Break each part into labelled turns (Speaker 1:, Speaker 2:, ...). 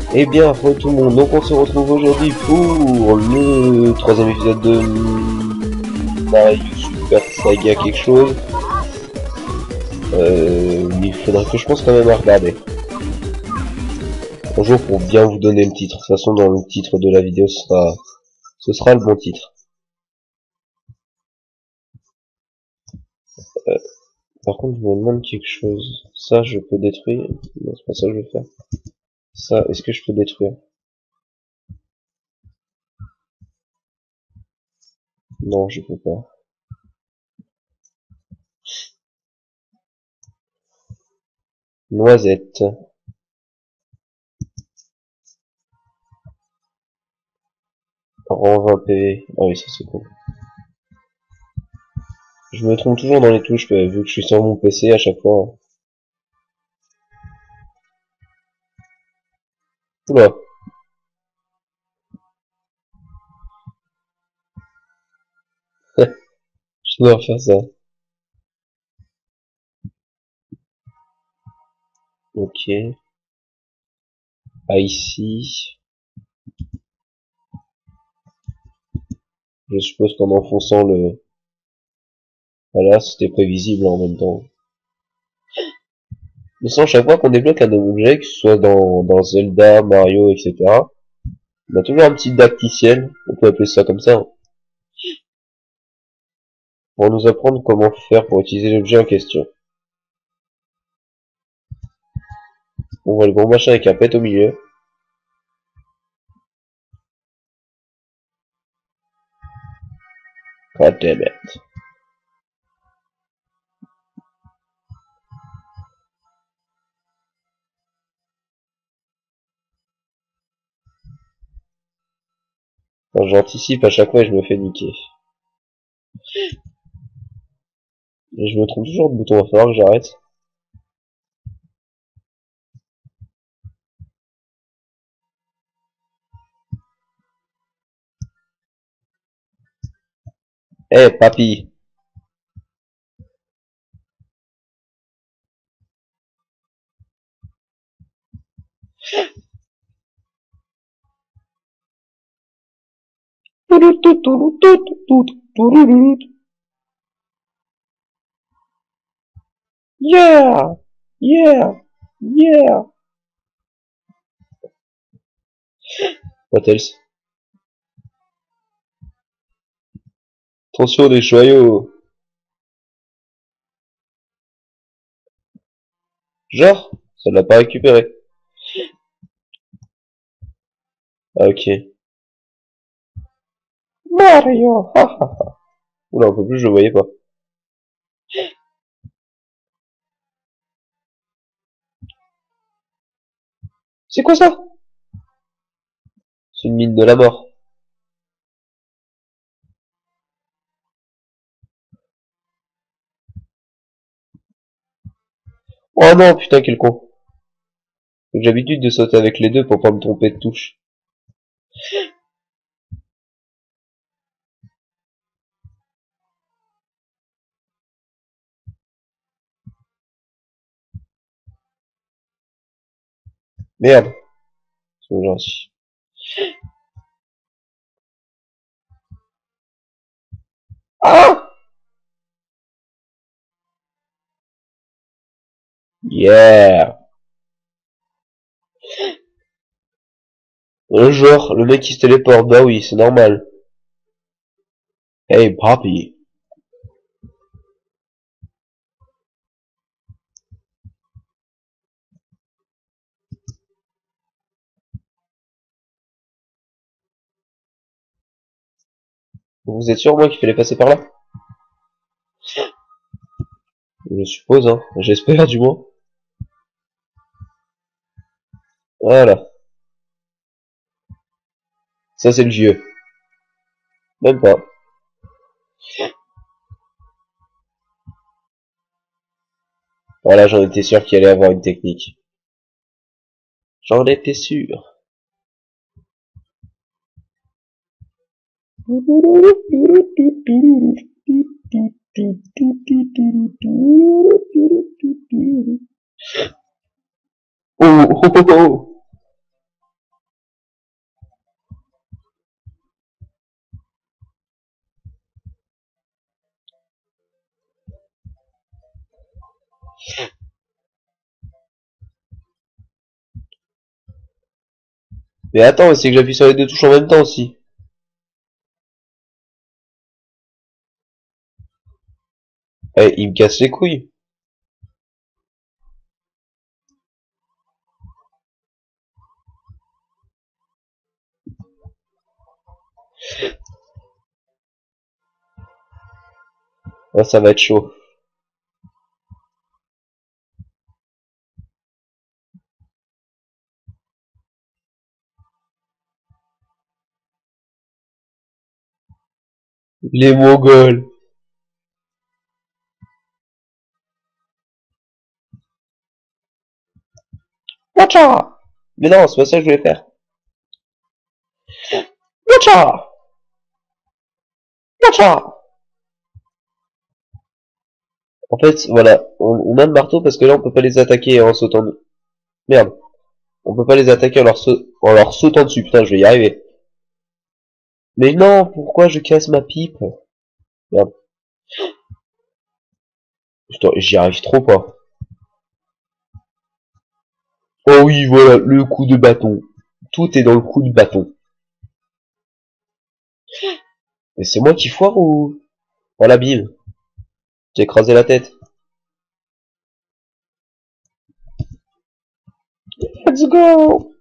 Speaker 1: Eh bien, re tout le monde, donc on se retrouve aujourd'hui pour le troisième épisode de Mario Super Saga quelque chose. Il faudrait que je pense quand même à regarder. Un jour pour bien vous donner le titre. De toute façon, dans le titre de la vidéo, ce sera le bon titre. Par contre, je me demande quelque chose. Ça, je peux détruire. Non, c'est pas ça que je veux faire. Ça, est-ce que je peux détruire? Non, je peux pas. Noisette. Rang 20 PV. Ah oui, ça c'est cool. Je me trompe toujours dans les touches, vu que je suis sur mon PC à chaque fois. Oula. Je dois refaire ça. Ok. Ah, ici. Je suppose qu'en enfonçant le... Voilà, c'était prévisible en même temps. Mais sans chaque fois qu'on débloque un nouveau objet, que ce soit dans Zelda, Mario, etc., on a toujours un petit dactyciel, on peut appeler ça comme ça, hein, pour nous apprendre comment faire pour utiliser l'objet en question. On voit le gros machin avec un pet au milieu. God damn it. Enfin, j'anticipe à chaque fois et je me fais niquer. Et je me trompe toujours de bouton, il va falloir que j'arrête. Eh, hey, papy. Yeah! Yeah! Yeah! What else? Attention des joyaux! Genre? Ça l'a pas récupéré. Ah, ok. Mario! Ha ha ha. Oula, un peu plus, je le voyais pas. C'est quoi ça? C'est une mine de la mort. Oh non, putain, quel con. J'ai l'habitude de sauter avec les deux pour pas me tromper de touche. Merde. C'est gentil. Ah! Yeah! Genre, le mec qui se téléporte, bah oui, c'est normal. Hey, Poppy. Vous êtes sûr, moi, qu'il fallait passer par là? Je suppose, hein. J'espère, du moins. Voilà. Ça, c'est le vieux. Même pas. Voilà, j'en étais sûr qu'il allait avoir une technique. J'en étais sûr. Oh, oh, oh, oh. Mais attends, c'est que j'appuie sur les deux touches en même temps aussi. Eh, il me casse les couilles. Ouais, ça va être chaud. Les Mongols. Watcha! Mais non, c'est pas ça que je voulais faire. Watcha! Watcha! En fait, voilà, on a le marteau parce que là on peut pas les attaquer en sautant de... Merde. On peut pas les attaquer en leur sautant dessus. Putain, je vais y arriver. Mais non, pourquoi je casse ma pipe? Merde. Putain, j'y arrive trop pas. Oh oui, voilà, le coup de bâton. Tout est dans le coup de bâton. Et c'est moi qui foire ou... Voilà, bim. J'ai écrasé la tête. Let's go!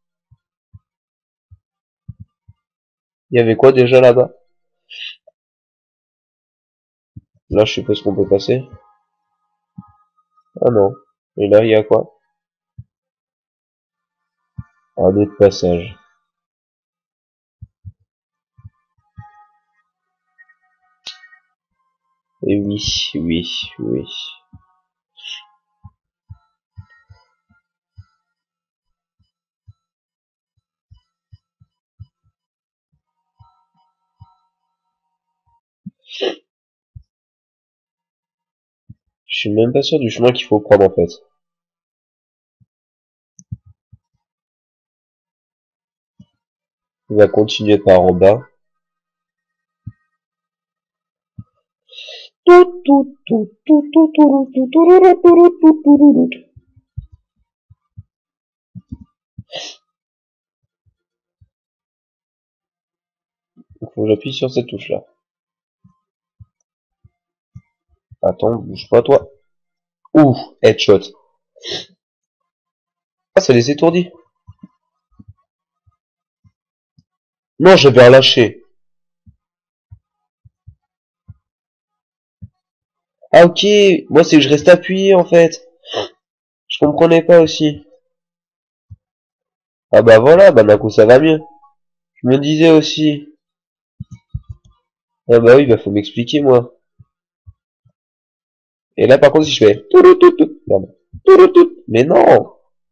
Speaker 1: Il y avait quoi déjà là-bas? Là, je suppose qu'on peut passer. Ah non. Et là, il y a quoi? Un autre passage. Et oui, oui, oui. Je suis même pas sûr du chemin qu'il faut prendre en fait. On va continuer par en bas. Il faut que j'appuie sur cette touche là. Attends, bouge pas toi. Ouh, headshot. Ah, ça les étourdit. Non, j'avais relâché. Ah ok, moi c'est que je reste appuyé en fait. Je comprenais pas aussi. Ah bah voilà, bah d'un coup ça va mieux. Je me disais aussi. Ah bah oui, bah faut m'expliquer moi. Et là par contre si je fais... Merde. Mais non.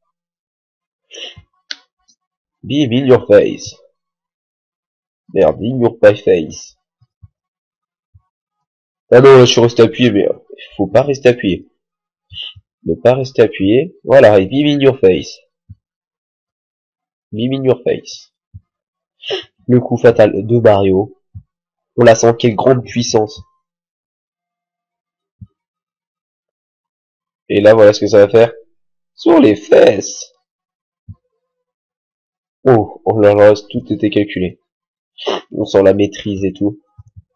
Speaker 1: Be in your face. Merde, in your face. Ah non, là je suis resté appuyé, mais faut pas rester appuyé. Ne pas rester appuyé. Voilà, et be in your face. Be in your face. Le coup fatal de Mario. On la sent, quelle grande puissance. Et là, voilà ce que ça va faire. Sur les fesses. Oh là là, tout était calculé. On sent la maîtrise et tout.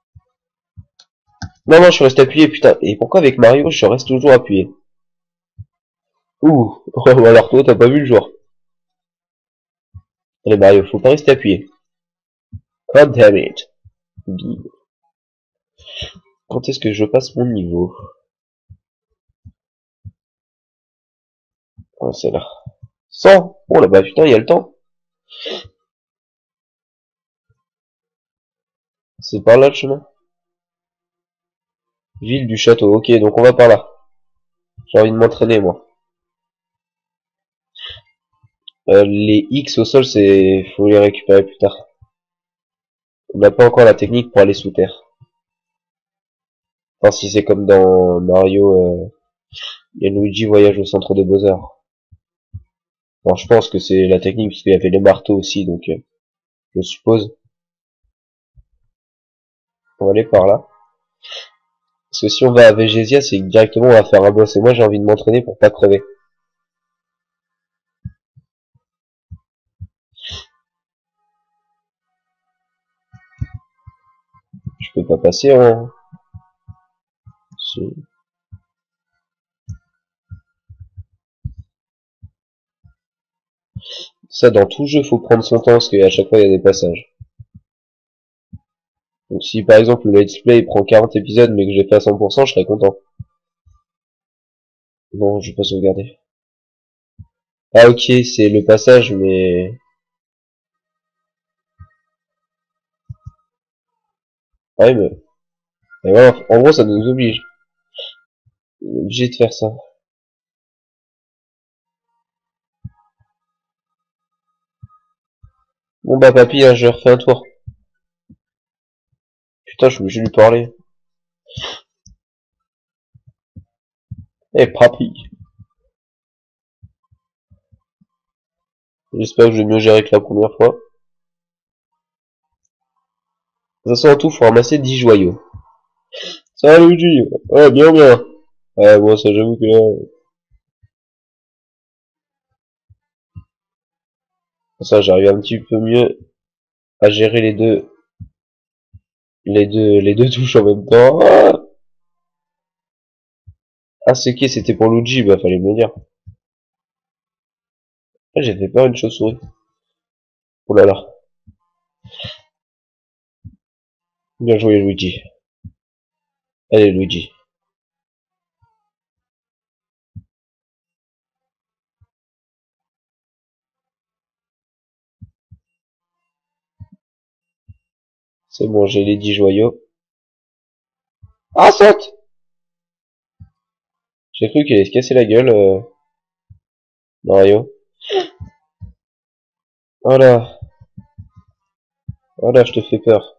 Speaker 1: Non, non, je suis resté appuyé, putain. Et pourquoi avec Mario, je reste toujours appuyé? Ouh, oh, alors toi, t'as pas vu le jour. Allez Mario, faut pas rester appuyé. God damn it. Bim. Quand est-ce que je passe mon niveau? Oh, c'est là. 100. Oh là bah putain, il y a le temps. C'est par là le chemin. Ville du château, ok, donc on va par là. J'ai envie de m'entraîner, moi. Les X au sol, faut les récupérer plus tard. On n'a pas encore la technique pour aller sous terre. Enfin, si c'est comme dans Mario, et Luigi voyage au centre de Bowser. Bon, je pense que c'est la technique, puisqu'il y avait les marteaux aussi, donc je suppose. On va aller par là. Parce que si on va à Végésia, c'est que directement on va faire un boss. Et moi j'ai envie de m'entraîner pour pas crever. Je peux pas passer en... Ça, dans tout jeu, faut prendre son temps, parce qu'à chaque fois, il y a des passages. Donc si, par exemple, le let's play prend 40 épisodes, mais que j'ai fait à 100%, je serais content. Non, je vais pas sauvegarder. Ah, ok, c'est le passage, mais... Ah oui, mais voilà, en gros, ça nous oblige. On est obligé de faire ça. Bon bah, papy, hein, je refais un tour. Putain, je suis obligé de lui parler. Eh, papy. J'espère que je vais mieux gérer que la première fois. De toute façon, en tout, faut ramasser 10 joyaux. Ça va, Luigi? Ouais, bien, bien. Ouais, bon, ça, j'avoue que là... Ça, j'arrive un petit peu mieux à gérer les deux touches en même temps. Ah, c'est qui? C'était pour Luigi, bah, fallait me le dire. Ah, j'ai fait peur une chauve-souris. Oh là là. Bien joué, Luigi. Allez, Luigi. C'est bon, j'ai les 10 joyaux. Ah, saute! J'ai cru qu'il allait se casser la gueule, Mario. Voilà. Voilà, je te fais peur.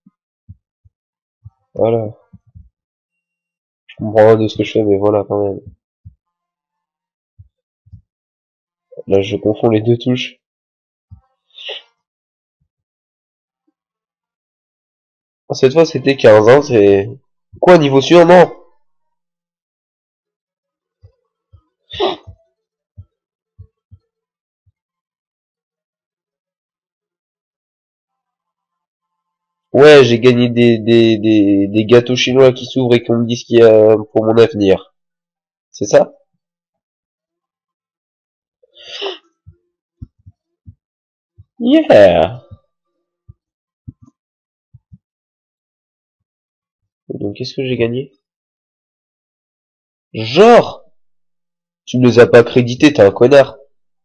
Speaker 1: Voilà. Je comprends rien de ce que je fais, mais voilà, quand même. Là, je confonds les deux touches. Ah, cette fois, c'était 15, hein, c'est... Quoi, niveau sûr? Non! Ouais, j'ai gagné des gâteaux chinois qui s'ouvrent et qu'on me dit ce qu'il y a pour mon avenir. C'est ça? Yeah! Donc, qu'est-ce que j'ai gagné? Genre! Tu ne les as pas crédités, t'es un connard.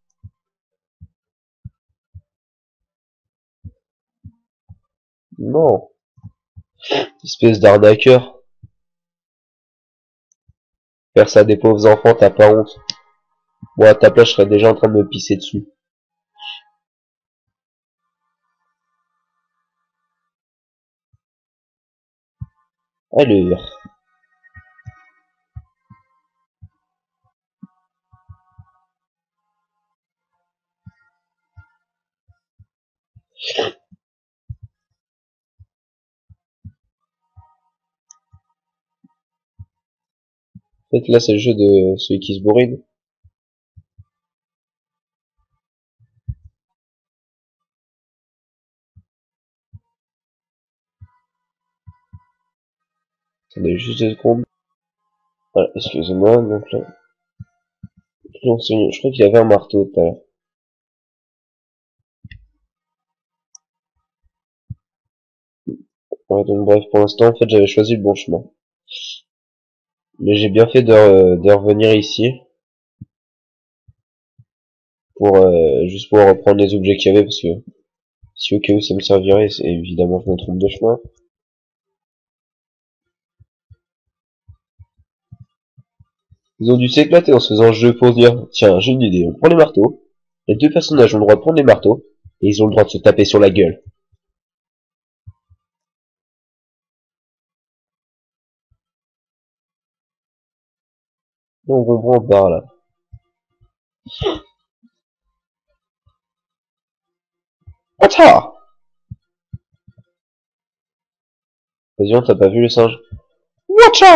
Speaker 1: Non. Espèce d'arnaqueur. Faire ça à des pauvres enfants, t'as pas honte. Moi, à ta place, je serais déjà en train de me pisser dessus. Alors. En fait, là, c'est le jeu de celui qui se bourrine. Attendez, juste 2 secondes. Voilà, excusez-moi, donc là. Je crois qu'il y avait un marteau tout à l'heure. Ouais, donc bref, pour l'instant, en fait, j'avais choisi le bon chemin. Mais j'ai bien fait de revenir ici. Pour, juste pour reprendre les objets qu'il y avait, parce que si au cas où ça me servirait, c'est évidemment je me trompe de chemin. Ils ont dû s'éclater en se faisant ce jeu pour se dire, tiens, j'ai une idée, on prend les marteaux, les deux personnages ont le droit de prendre les marteaux, et ils ont le droit de se taper sur la gueule. Donc on comprend par là. Attends! Vas-y, t'as pas vu le singe? Watcha!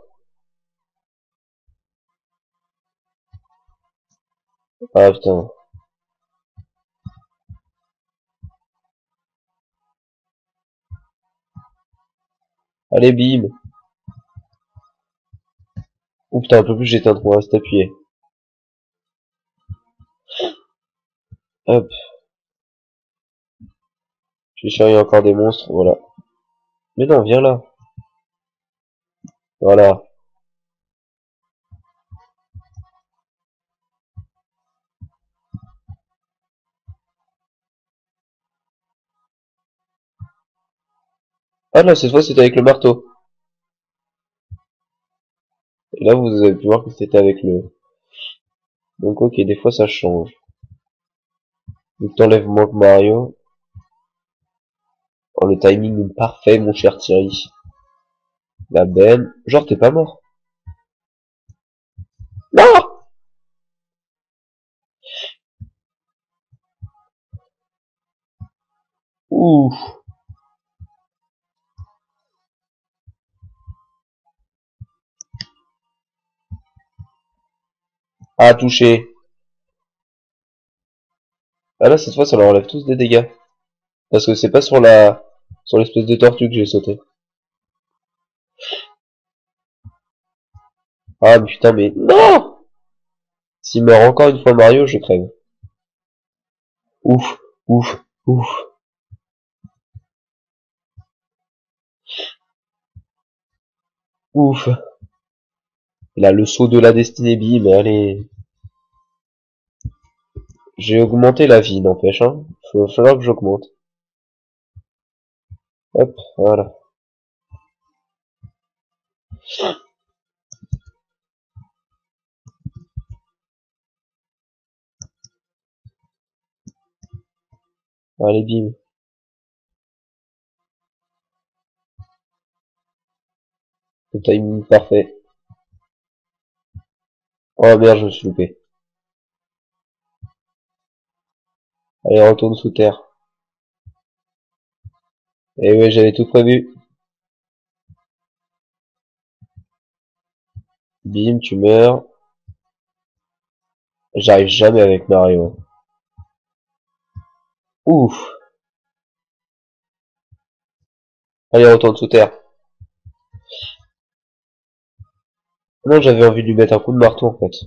Speaker 1: Ah putain. Allez, bim. Ouh putain, un peu plus j'éteins, on reste appuyé. Hop. J'ai chéri encore des monstres, voilà. Mais non, viens là. Voilà. Ah non, cette fois c'était avec le marteau. Et là, vous avez pu voir que c'était avec le... Donc ok, des fois ça change. Donc t'enlèves moins que Mario. Oh, le timing est parfait, mon cher Thierry. La benne. Genre, t'es pas mort. Non! Ouh. Ah, touché. Ah là, cette fois, ça leur enlève tous des dégâts. Parce que c'est pas sur la... sur l'espèce de tortue que j'ai sauté. Ah, mais putain, mais... Non! S'il meurt encore une fois Mario, je crève. Ouf. Ouf. Ouf. Ouf. Là, le saut de la destinée bim, allez. J'ai augmenté la vie, n'empêche, hein. Va falloir que j'augmente. Hop, voilà. Allez, bim. Le timing parfait. Oh merde, je me suis loupé. Allez, retourne sous terre. Eh ouais, j'avais tout prévu. Bim, tu meurs. J'arrive jamais avec Mario. Ouf. Allez, retourne sous terre. Non, j'avais envie de lui mettre un coup de marteau, en fait.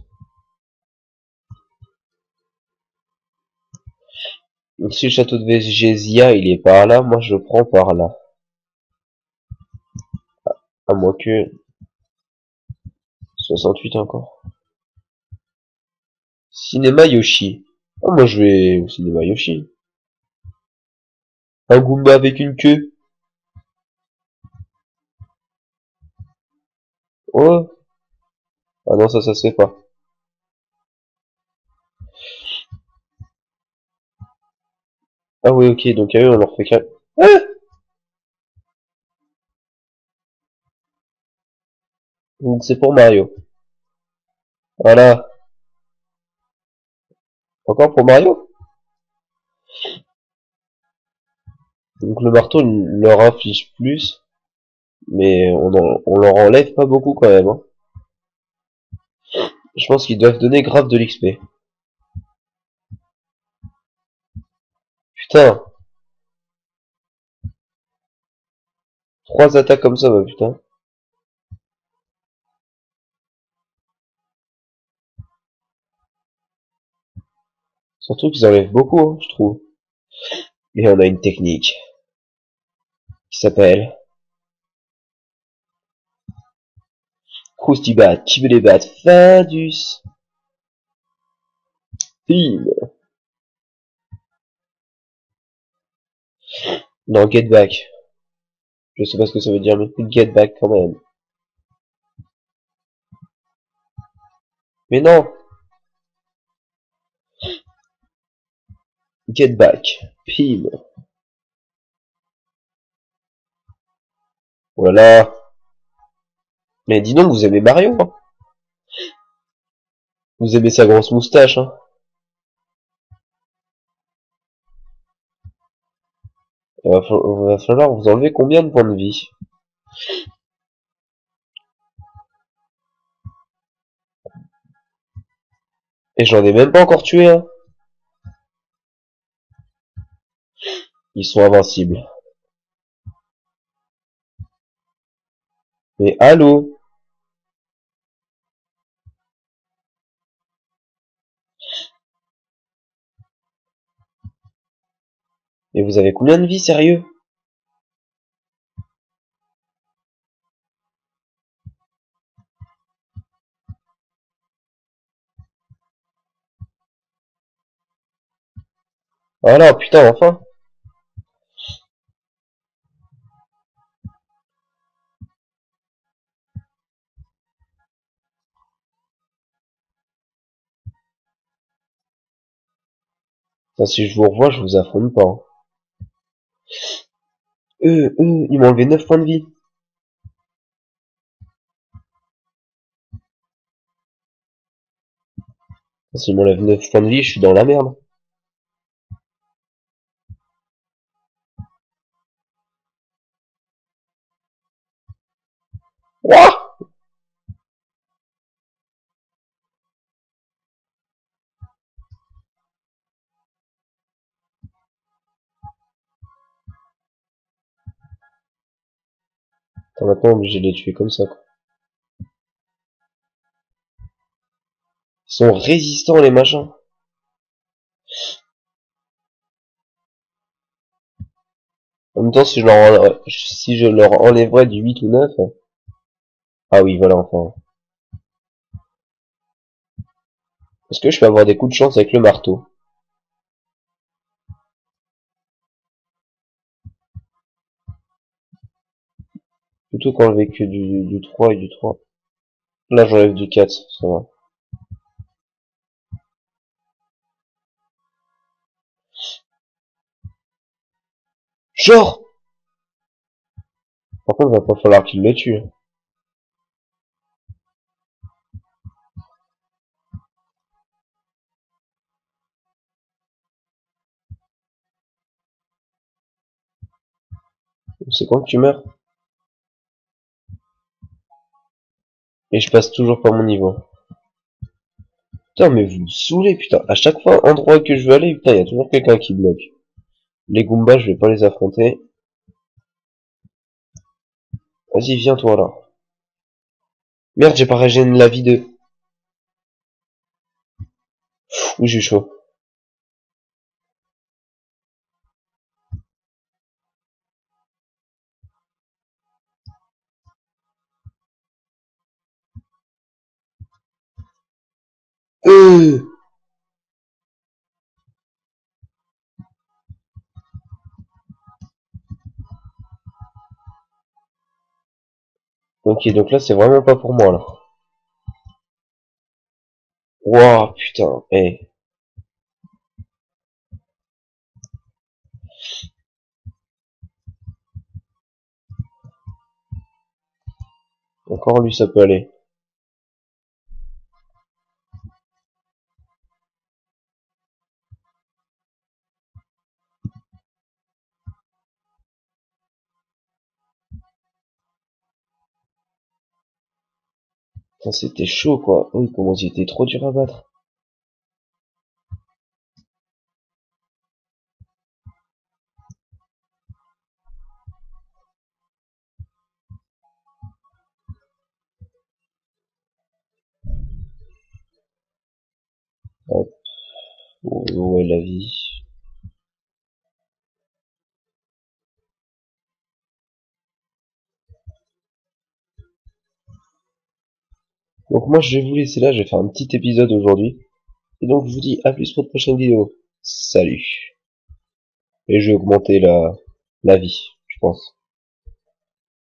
Speaker 1: Donc si le château de Végésia, il est par là, moi je le prends par là. À moins que... 68 encore. Cinéma Yoshi. Ah, moi je vais au cinéma Yoshi. Un Goomba avec une queue. Oh. Ah non, ça se fait pas. Ah oui, ok, donc à eux, on leur fait qu'un... Ah, donc c'est pour Mario. Voilà. Encore pour Mario. Donc le marteau leur inflige plus, mais on leur enlève pas beaucoup quand même, hein. Je pense qu'ils doivent donner grave de l'XP. Putain, 3 attaques comme ça, bah putain. Surtout qu'ils enlèvent beaucoup, hein, je trouve. Et on a une technique qui s'appelle Croustibat, Tibelébat, Fadus, Bim. Non, Get Back. Je sais pas ce que ça veut dire, mais Get Back quand même. Mais non, Get Back, Pim. Voilà. Mais dis donc, vous aimez Mario, hein. Vous aimez sa grosse moustache, hein. Va falloir vous enlever combien de points de vie? Et j'en ai même pas encore tué un. Ils sont invincibles. Mais allô? Et vous avez combien de vie, sérieux? Ah là, putain, enfin. Enfin, si je vous revois, je vous affronte pas, hein. Ils m'ont enlevé 9 points de vie. S'ils m'enlèvent 9 points de vie, je suis dans la merde. Ouah! Attends, maintenant, obligé de les tuer comme ça, quoi. Ils sont résistants, les machins. En même temps, si je leur enlèverais du 8 ou 9. Ah oui, voilà, enfin. Est-ce que je peux avoir des coups de chance avec le marteau? Plutôt qu'enlever que du 3 et du 3. Là, j'enlève du 4, ça va. Genre! Par contre, va pas falloir qu'il le tue. C'est quand que tu meurs? Et je passe toujours pas mon niveau. Putain, mais vous me saoulez, putain. À chaque fois, endroit que je veux aller, putain, y a toujours quelqu'un qui bloque. Les Goombas, je vais pas les affronter. Vas-y, viens toi là. Merde, j'ai pas régénéré la vie de... Oui, j'ai chaud. Euh Ok, donc là, c'est vraiment pas pour moi, là. Wouah, putain, eh. Encore lui, ça peut aller. Putain, c'était chaud, quoi. Oui, comment ils étaient trop dur à battre. Hop, ouais, la vie. Donc moi, je vais vous laisser là, je vais faire un petit épisode aujourd'hui. Et donc, je vous dis à plus pour de prochaine vidéo. Salut. Et je vais augmenter la vie, je pense.